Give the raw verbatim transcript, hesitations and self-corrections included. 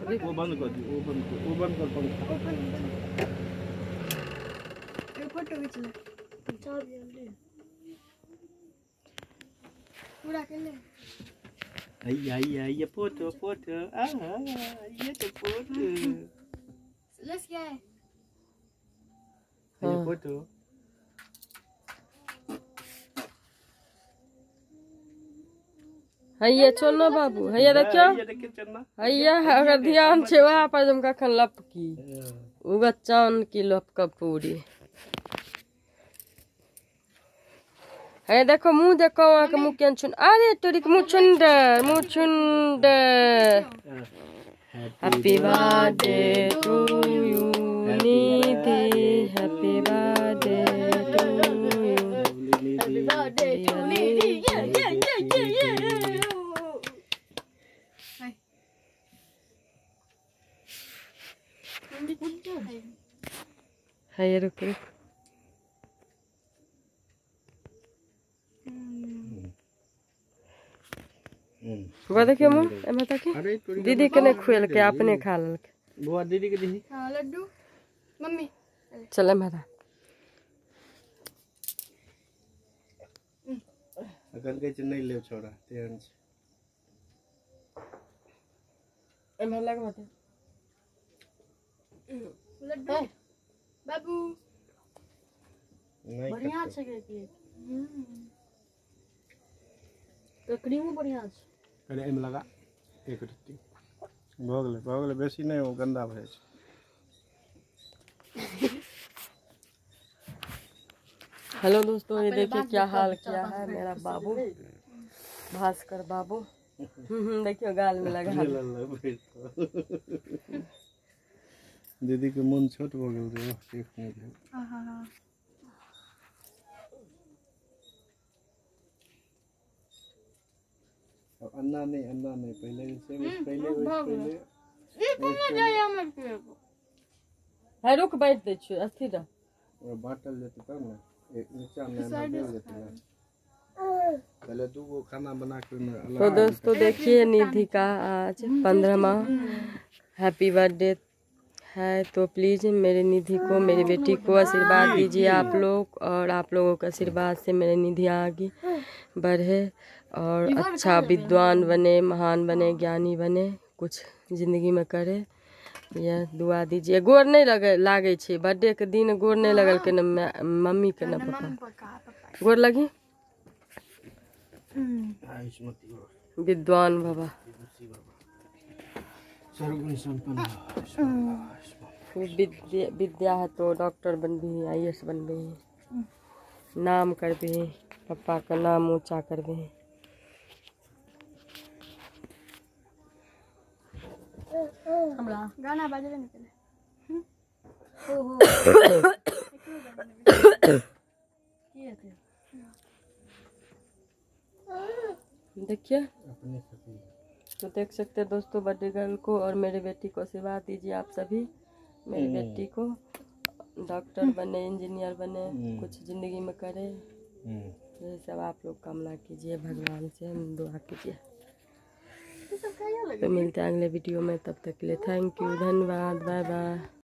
वो बंद कर दी, वो बंद कर, वो बंद कर पंखा। ये फोटो खींच ले। चार जल्दी। पूरा कर ले। आई आई आई ये फोटो फोटो आ ये तो फोटो। लेट्स क्या है? ये फोटो। हैया चलना बाबू, हैया देखियो, हैया अगर ध्यान से वहाँ पर जम का खन लपकी उगा चांद की लपका पूरी है। देखो मुंह देखो, वहाँ का मुंह क्या छुन, अरे तोरी मुंह छुंदर मुंह छुंदर। Happy birthday to you Nidhi, happy birthday to you, happy birthday to Nidhi, ये ये ये ये ये। है ये रुक रुक वो देखियो मुंह एमे तक दीदी के ने खुएल के अपने खा लेल के। बुआ दीदी के दी। हां लड्डू मम्मी चल मेरा अगर के नहीं ले छोड़ा ध्यान से एमे लग मत लड्डू बाबू बढ़िया छै के की तो क्रीमो बढ़िया छै। अरे एम लगा एक रत्ती भऽ गेलै भऽ गेलै बेसी नहीं हो गंदा भऽ छै। हेलो दोस्तों, ये देखिए क्या हाल किया है मेरा बाबू भास्कर बाबू। देखियो गाल में लगा दीदी के मन छोट हो गेल रे देख नहीं दे। हां हां हां अब अन्ना नहीं अन्ना नहीं पहले से पहले पहले ई कौन जाय हमर के है रुक बैठ दे छी अस्थिर रह और बाटल जेते तब ना एक नीचा में ना दे देते ना पहले दो वो खाना बना के में अलग। तो दोस्तों देखिए निधि का आज पंद्रहवां हैप्पी बर्थडे है, तो प्लीज़ मेरे निधि को, मेरी बेटी को आशीर्वाद दीजिए आप लोग, और आप लोगों के आशीर्वाद से मेरे निधि आगे बढ़े और अच्छा विद्वान बने, महान बने, ज्ञानी बने, कुछ जिंदगी में करे, यह दुआ दीजिए। गोर नहीं लगे लागे छे बर्थडे के दिन, गोर नहीं लगल के न मम्मी के न पापा गोर लगी। विद्वान बाबा विद्या विद्या है तो डॉक्टर बन भी, आई एस बन भी, नाम कर भी, पापा का नाम ऊंचा कर भी। गाना बाजे नहीं पहले ओहो देखिए तो देख सकते हैं दोस्तों बर्थडे गर्ल को, और मेरे बेटी को आशीर्वाद दीजिए आप सभी। मेरी बेटी को डॉक्टर बने, इंजीनियर बने, कुछ जिंदगी में करे, ये सब आप लोग कामना कीजिए, भगवान से हम दुआ कीजिए। तो मिलते हैं अगले वीडियो में, तब तक के लिए थैंक यू, धन्यवाद, बाय बाय।